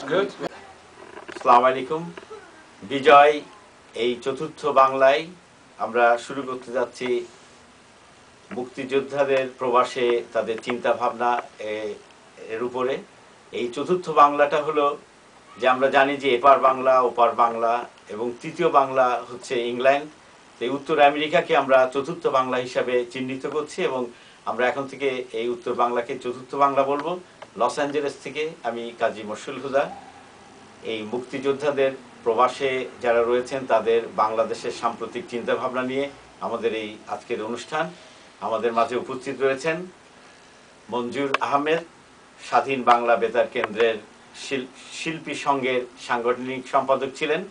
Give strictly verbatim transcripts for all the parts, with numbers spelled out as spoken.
আসসালামু আলাইকুম। বিজয় এই চতুর্থ বাংলায় আমরা শুরু করতে যাচ্ছি মুক্তিযোদ্ধাদের প্রবাসে তাদের চিন্তা ভাবনা এর উপরে। এই চতুর্থ বাংলাটা হলো যে আমরা জানি যে এপার বাংলা ওপার বাংলা এবং তৃতীয় বাংলা হচ্ছে ইংল্যান্ড। এই উত্তর আমেরিকাকে আমরা চতুর্থ বাংলা হিসাবে চিহ্নিত করছি এবং আমরা এখন থেকে এই উত্তর বাংলাকে চতুর্থ বাংলা বলবো। লস অ্যাঞ্জেলেস থেকে আমি কাজী মশরুল হুদা এই মুক্তিযোদ্ধাদের প্রবাসে যারা রয়েছেন তাদের বাংলাদেশের সাম্প্রতিক চিন্তাভাবনা নিয়ে আমাদের এই আজকের অনুষ্ঠান। আমাদের মাঝে উপস্থিত রয়েছেন মঞ্জুর আহমেদ, স্বাধীন বাংলা বেতার কেন্দ্রের শিল্পী সংঘের সাংগঠনিক সম্পাদক ছিলেন।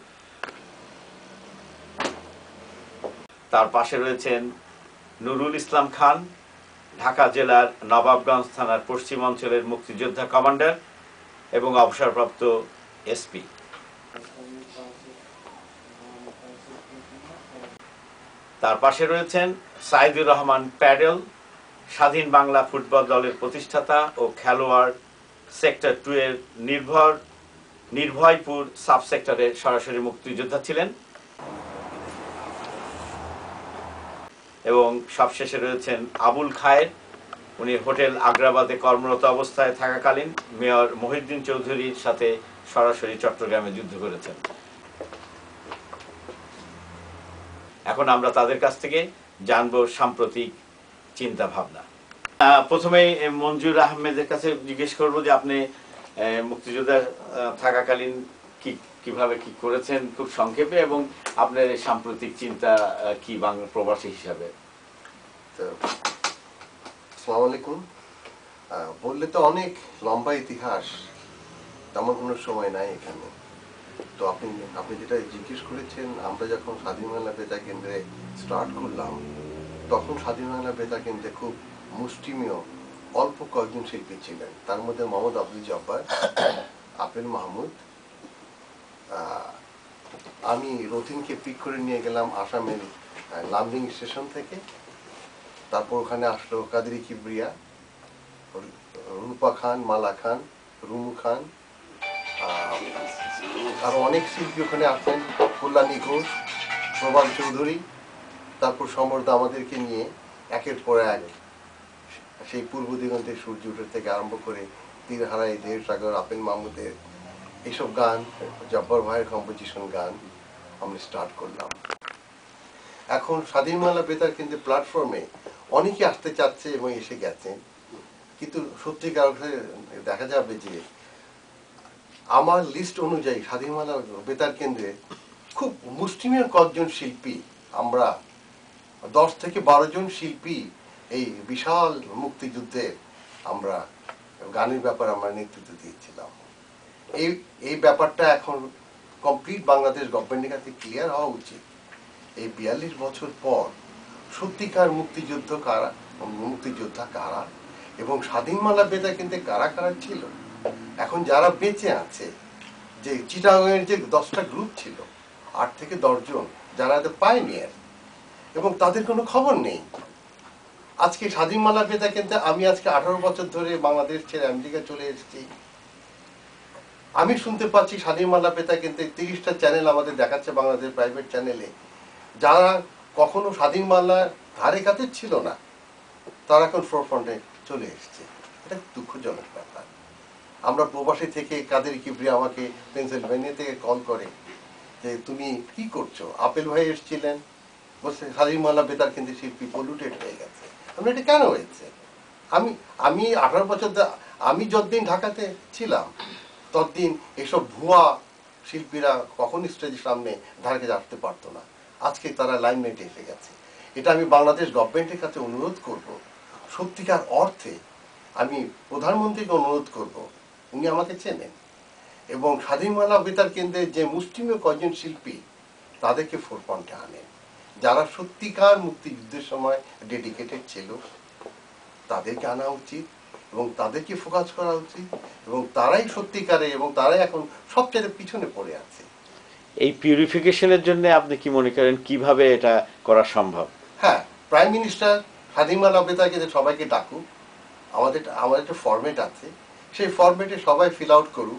তার পাশে রয়েছেন নুরুল ইসলাম খান, ঢাকা জেলার নবাবগঞ্জ থানার পশ্চিম অঞ্চলের মুক্তিযোদ্ধা কমান্ডার এবং অবসরপ্রাপ্ত এসপি। তার পাশে রয়েছেন সাইদুর রহমান প্যাডেল, স্বাধীন বাংলা ফুটবল দলের প্রতিষ্ঠাতা ও খেলোয়াড়, সেক্টর টু এর নির্ভর নির্ভয়পুর সাব সেক্টরের সরাসরি মুক্তিযোদ্ধা ছিলেন। এবং সবশেষে রয়েছেন আবুল খায়ের, উনি হোটেল আগ্রাবাদে কর্মরত অবস্থায় থাকাকালীন মেয়র মহিউদ্দিন চৌধুরীর সাথে সরাসরি চট্টগ্রামে যুদ্ধ করেছেন। এখন আমরা তাদের কাছ থেকে জানবো সাম্প্রতিক চিন্তা ভাবনা। প্রথমে মঞ্জুর আহমেদের কাছে জিজ্ঞেস করবো যে আপনি মুক্তিযোদ্ধা থাকাকালীন কি কিভাবে কি করেছেন খুব সংক্ষেপে, এবং আপনার সাম্প্রতিক চিন্তা কি বাংলা প্রবাসী হিসাবে। আসসালামু আলাইকুম। বললে তো অনেক লম্বা ইতিহাস, তেমন কোনো সময় নাই এখানে। তো আপনি আপনি যেটা জিজ্ঞেস করেছেন, আমরা যখন স্বাধীন বাংলা বেতার কেন্দ্রে স্টার্ট করলাম তখন স্বাধীন বাংলা বেতার কেন্দ্রে খুব মুষ্টিমেয় অল্প কয়েকজন শিল্পী ছিলেন। তার মধ্যে মোহাম্মদ আব্দুল জব্বার, আপেল মাহমুদ। আমি রথিনকে পিক করে নিয়ে গেলাম আসামের লামডিং স্টেশন থেকে। তারপর ওখানে আসলো কাদেরি কিবরিয়া, রূপা খান, মালা খান, রুমু খান, আরো অনেক শিল্পী ওখানে আসেন, কল্যাণী ঘোষ, প্রবাল চৌধুরী। তারপর সমর্দা আমাদেরকে নিয়ে একের পর এক সেই পূর্ব দিগন্তের সূর্য উঠে থেকে আরম্ভ করে তীর হারাই, দেড় সাগর, আপেল মাহমুদের এইসব গান, জব্বর ভাইয়ের কম্পোজিশন গান আমরা স্টার্ট করলাম। এখন স্বাধীন বাংলা বেতার কিন্তু প্ল্যাটফর্মে অনেকে আসতে চাচ্ছে এবং এসে গেছেন, কিন্তু সত্যিকার দেখা যাবে যে আমার লিস্ট অনুযায়ী স্বাধীন বাংলা বেতার কেন্দ্রে খুব মুষ্টিমেয় কয়েকজন শিল্পী, আমরা দশ থেকে বারো জন শিল্পী এই বিশাল মুক্তিযুদ্ধে আমরা গানের ব্যাপারে আমরা নেতৃত্ব দিয়েছিলাম। এই এই ব্যাপারটা এখন কমপ্লিট বাংলাদেশ গভর্নমেন্টের কাছে ক্লিয়ার হওয়া উচিত। এই বিয়াল্লিশ বছর পর সত্যিকার মুক্তিযুদ্ধ কারা, মুক্তিযোদ্ধা কারা এবং স্বাধীন বাংলা বেতার কিন্তু কারা কারা ছিল। এখন যারা বেঁচে আছে, যে চিটাগাংয়ের যে দশটা গ্রুপ ছিল, আট থেকে দশ জন যারা পাইনিয়ার, এবং তাদের কোনো খবর নেই। আজকে স্বাধীন বাংলা বেতার কিন্তু আমি আজকে আঠারো বছর ধরে বাংলাদেশ ছেড়ে আমেরিকা চলে এসেছি। আমি শুনতে পাচ্ছি স্বাধীন বাংলা বেতার কিন্তু তিরিশটা চ্যানেল আমাদের দেখাচ্ছে বাংলাদেশ প্রাইভেট চ্যানেলে, যারা কখনো স্বাধীন বাংলার ধারে কাছে ছিল না, তারা এখন ফোরফ্রন্টে চলে এসছে। এটা দুঃখজনক ব্যাপার। আমরা প্রবাসী থেকে কাদের কিবরিয়া আমাকে পেনসিলভেনিয়া থেকে কল করে যে তুমি কি করছো, আপেল ভাই এসেছিলেন, বলছে স্বাধীন বাংলা বেতার কিন্তু শিল্পী পলিউটেড হয়ে গেছে। আমি এটা কেন হয়েছে? আমি আমি আঠারো বছর আমি যতদিন ঢাকাতে ছিলাম ততদিন এসব ভুয়া শিল্পীরা কখনই স্টেজের সামনে ধারে কাছে আসতে পারতো না। আজকে তারা লাইমলাইটে এসে গেছে। এটা আমি বাংলাদেশ গভর্নমেন্টের কাছে অনুরোধ করব, সত্যিকার অর্থে আমি প্রধানমন্ত্রীকে অনুরোধ করব, উনি আমাকে চেনেন, এবং স্বাধীন বাংলা বেতার কেন্দ্রের যে মুষ্টিমেয় কয়েকজন শিল্পী তাদেরকে ফোরফ্রন্টে আনেন, যারা সত্যিকার মুক্তিযুদ্ধের সময় ডেডিকেটেড ছিল, তাদেরকে আনা উচিত এবং তাদেরকে ফোকাস করা উচিত, এবং তারাই সত্যিকারে এবং তারাই এখন সবচেয়ে পিছনে পড়ে আছে। এই পিউরিফিকেশনের জন্য আপনি কি মনে করেন কিভাবে এটা করা সম্ভব? হ্যাঁ, প্রাইম মিনিস্টার স্বাধীন বাংলা বেতার কেন্দ্রে সবাইকে ডাকুক। আমাদের আমাদের একটা ফরম্যাট আছে, সেই ফরম্যাটে সবাই ফিল আউট করুক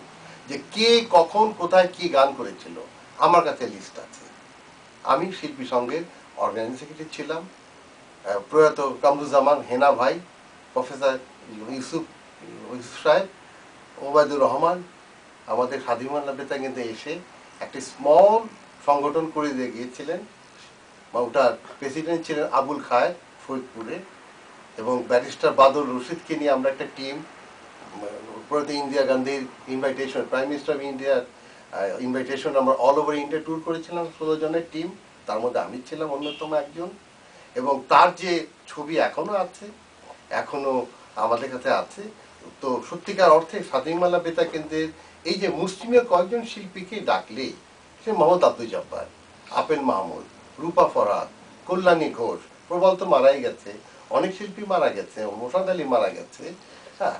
যে কে কখন কোথায় কি গান করেছিল, আমার কাছে লিস্ট আছে। আমি শিল্পী সংঘের অর্গানাইজিং সেক্রেটারি ছিলাম। প্রয়াত কামরুজ্জামান হেনা ভাই, প্রফেসর ইউসুফ ইউসুফ সাহেব, ওবায়দুর রহমান, আমাদের স্বাধীনতা বেতা কিন্তু এসে একটি স্মল সংগঠন করে দিয়ে গিয়েছিলেন। ওটার প্রেসিডেন্ট ছিলেন আবুল খায়ের ফরিদপুরে, এবং ব্যারিস্টার বাদল রশিদকে নিয়ে আমরা একটা টিম, প্রয়াত ইন্দিরা গান্ধীর ইনভাইটেশন, প্রাইম মিনিস্টার অফ ইন্ডিয়ার ইনভাইটেশন, আমরা অল ওভার ইন্ডিয়া ট্যুর করেছিলাম ষোলো জনের টিম, তার মধ্যে আমি ছিলাম অন্যতম একজন। এবং তার যে ছবি এখনো আছে, এখনো আমাদের কাছে আছে। তো সত্যিকার অর্থে স্বাধীনমালা বেতার কেন্দ্রের এই যে মুসলিমীয় কয়েকজন শিল্পীকে ডাকলে, সে মোহাম্মদ আব্দুল জব্বার, আপেল মাহমুদ, রূপা ফরহাদ, কল্যাণী ঘোষ, প্রবল তো মারাই গেছে, অনেক শিল্পী মারা গেছে, মোসাদ আলী মারা গেছে। হ্যাঁ,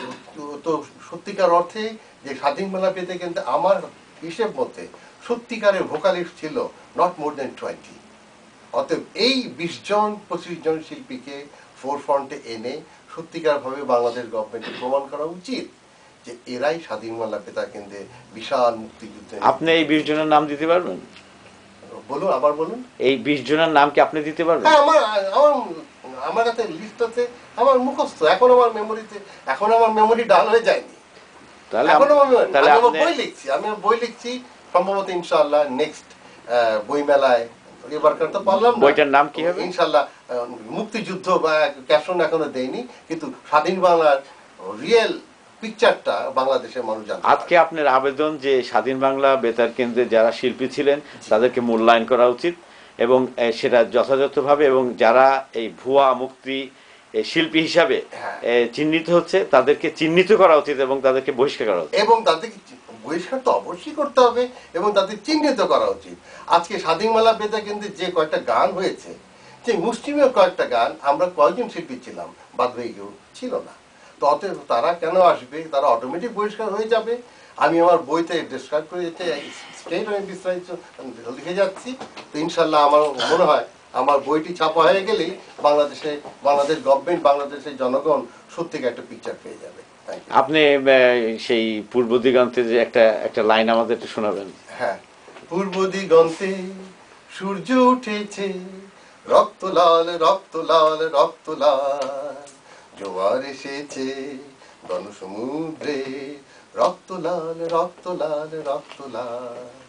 তো সত্যিকার অর্থে যে স্বাধীনমালা পেতে কিন্তু আমার হিসেব মতে সত্যিকারের ভোকালিস্ট ছিল নট মোর দেন টোয়েন্টি। অতএব এই বিশ জন পঁচিশ জন শিল্পীকে ফোর ফ্রন্টে এনে সত্যিকারভাবে বাংলাদেশ গভর্নমেন্টের প্রমাণ করা উচিত যে এরাই স্বাধীনমালা বেতার কেন্দ্রে বিশাল মুক্তিযুদ্ধে। আপনি এই বিশ জনের নাম দিতে পারবেন? বলুন, আবার বলুন। এই বিশ জনের নাম কি আপনি দিতে পারবেন? হ্যাঁ, আমার আমার আমার কাছে লিস্ট আছে, আমার মুখস্থ, এখন আমার মেমোরিতে, এখন আমার মেমোরি ডাল হয়ে যায়নি। তাহলে এখন তাহলে আমি আপনি বই লিখছি, আমি বই লিখছি সম্ভবত ইনশাআল্লাহ নেক্সট বই মেলায়। এবারকার তো পারলাম না। বইটার নাম কি হবে? ইনশাআল্লাহ মুক্তিযুদ্ধ বা ক্যাপশন এখনো দেয়নি, কিন্তু স্বাধীন বাংলার রিয়েল পিকচারটা বাংলাদেশের মানুষ জানে। আজকে আপনার আবেদন যে স্বাধীন বাংলা বেতার কেন্দ্রে যারা শিল্পী ছিলেন তাদেরকে মূল্যায়ন করা উচিত, এবং সেটা যথাযথভাবে, এবং যারা এই ভুয়া মুক্তি শিল্পী হিসাবে চিহ্নিত হচ্ছে তাদেরকে চিহ্নিত করা উচিত এবং তাদেরকে বহিষ্কার করা উচিত। এবং তাদেরকে বহিষ্কার তো অবশ্যই করতে হবে এবং তাদের চিহ্নিত করা উচিত। আজকে স্বাধীনমালা বেতার কেন্দ্রে যে কয়েকটা গান হয়েছে, যে মুসলিমের কয়েকটা গান, আমরা কয়েকজন শিল্পী ছিলাম, বাদ বাকি কেউ ছিল না। তো অতএব তারা কেন আসবে? তারা অটোমেটিক বহিষ্কার হয়ে যাবে। আমি আমার বইতে ডিসক্রাইব করে যেতে স্টেট আমি বিস্তারিত লিখে যাচ্ছি। তো ইনশাল্লাহ আমার মনে হয় আমার বইটি ছাপা হয়ে গেলেই বাংলাদেশে, বাংলাদেশ গভর্নমেন্ট, বাংলাদেশের জনগণ সত্যিকার একটা পিকচার পেয়ে যাবে। আপনি সেই পূর্ব দিগন্তে যে একটা একটা লাইন আমাদের একটু শোনাবেন? হ্যাঁ, পূর্ব দিগন্তে সূর্য উঠেছে, রক্ত লাল রক্ত লাল রক্ত লাল, জোয়ার এসেছে গণসমুদ্রে, রক্ত লাল রক্ত লাল রক্ত লাল।